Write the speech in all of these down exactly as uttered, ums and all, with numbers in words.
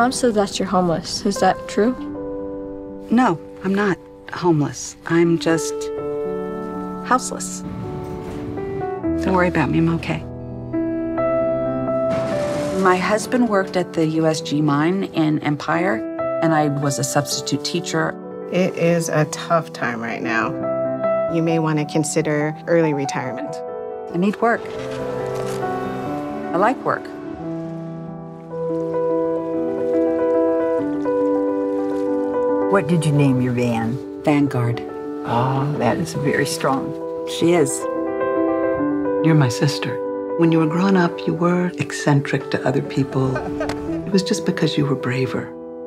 mom said that you're homeless. Is that true? No, I'm not homeless. I'm just houseless. Don't worry about me, I'm okay. My husband worked at the U S G mine in Empire, and I was a substitute teacher. It is a tough time right now. You may want to consider early retirement. I need work. I like work. What did you name your van? Vanguard. Oh, that is very strong. She is. You're my sister. When you were growing up, you were eccentric to other people. It was just because you were braver.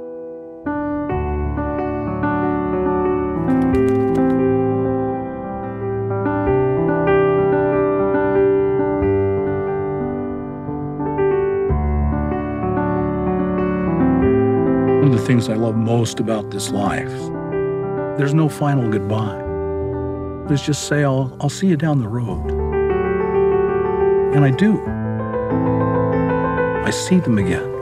One of the things I love most about this life, there's no final goodbye. Let's just say, I'll, I'll see you down the road. And I do. I see them again.